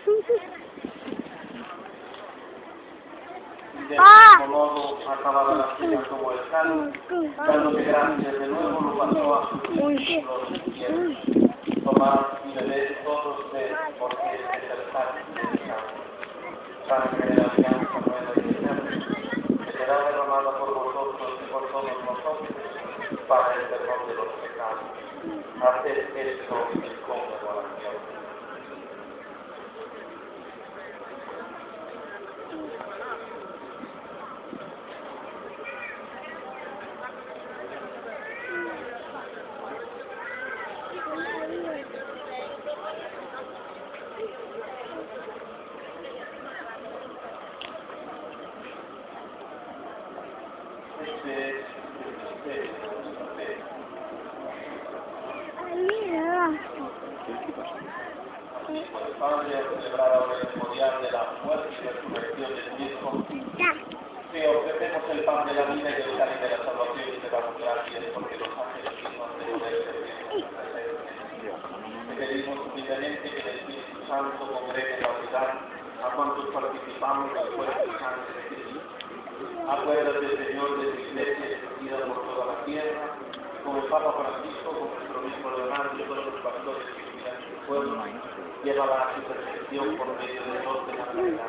Y del mismo modo, acabada la cena como el cáliz, dándote gracias de nuevo, lo pasó a sus discípulos diciendo: tomad y bebed todos ustedes, porque este es el cáliz de mi sangre de la alianza nueva y eterna, que será derramada por vosotros y por todos nosotros para el perdón de los pecados. Haced esto en conmemoración. El Padre ha celebrado ahora el memorial de la muerte y resurrección del Hijo, que ofrecemos el pan de la vida y el cáliz de la salvación y te damos gracias porque los ángeles mismos de poder servir en tu presencia. Te pedimos humildemente que el Espíritu Santo congregue en la unidad a cuantos participamos del cuerpo y sangre de Cristo. Acuérdate, Señor, de tu iglesia extendida por toda la tierra, con el Papa Francisco, con nuestro obispo Leonardo y todos los pastores que cuidan su pueblo. Llévala a su perfección por medio del orden de la caridad.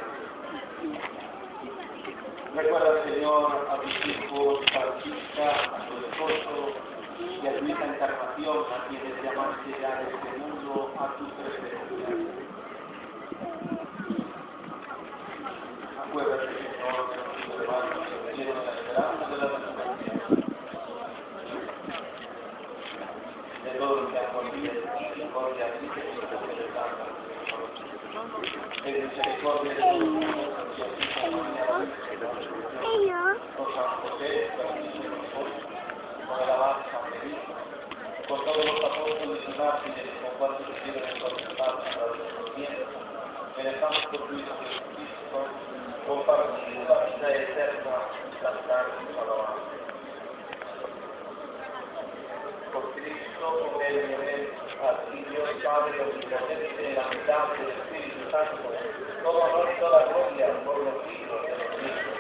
Recuerda, Señor, a tus hijos Francisca, a tu esposo y a tu hija Encarnación, a quienes llamaste ya de este mundo a tu presencia. Acuérdate, Señor, de nuestros hermanos que murieron en la esperanza de la resurrección, de todos los que han convivido en misericordia, así que se celebrando. En misericordia de todos nosotros, y así como mañana con San José, con el abad San Benito, con todos los apóstoles y mártires, con cuantos estuvieron encorsejados a través de los tiempos, merezcamos por tu Hijo Jesucristo compartir la vida eterna y cantar sus alabanzas. Por Cristo, con él y en él, así Dios Padre, omnipotente, la mitad del Espíritu Santo, todo honor y toda gloria por los siglos de los siglos.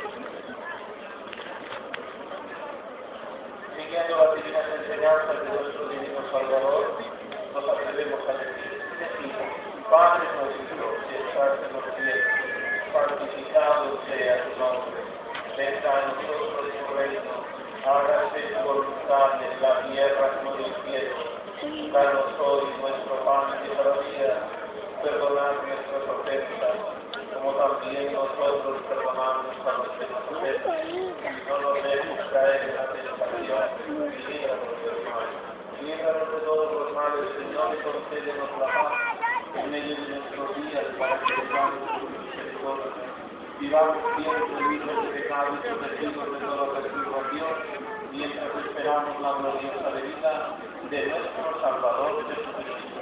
Siguiendo las divinas enseñanzas de nuestro divino Salvador, nos atrevemos a decir: Padre nuestro que estás en los cielos, santificado sea tu nombre, venga a nosotros tu reino, hágase tu voluntad en la tierra como en el cielo. Danos hoy nuestro pan de cada día, perdonad nuestras ofensas, como también nosotros perdonamos a los que nos ofenden. No nos dejes caer en la tentación, y líbranos del mal. Líbranos de todos los males, Señor, y concédenos la paz en medio de nuestros días, para que tengamos tu misericordia. Vivamos siempre libres de pecado y protegidos de toda perturbación, mientras esperamos la gloriosa venida de nuestro Salvador Jesucristo.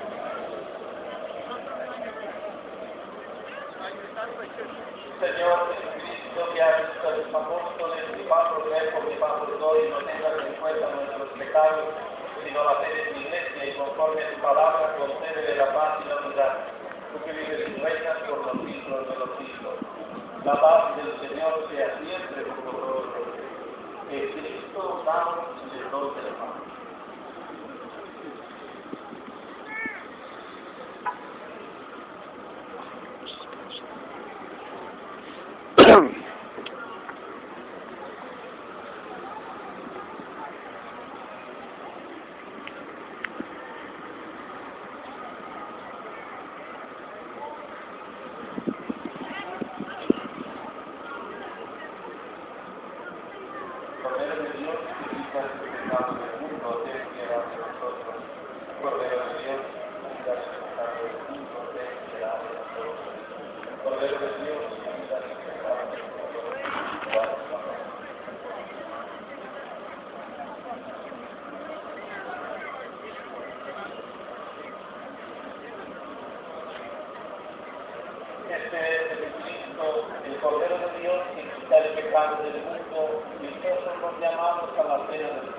Señor Jesucristo, que has visto a tus apóstoles y pasos lejos y pasos hoy, no tengas en cuenta nuestros pecados, sino la fe de tu iglesia, y conforme a tu palabra concédele la paz y la unidad. Tú que vives y reinas por los siglos de los siglos. La paz del Señor sea siempre con vosotros. Que Cristo damos el don de la paz. Cordero de Dios, que quitas el pecado del mundo, ten piedad de nosotros. Cordero de Dios, que quitas el pecado del mundo, ten piedad de nosotros. Cordero de Dios, que quitas el pecado del mundo, ten piedad de nosotros. Este es Jesucristo, el Cordero de Dios, que quita el pecado del mundo, y nosotros los llamamos a la cena del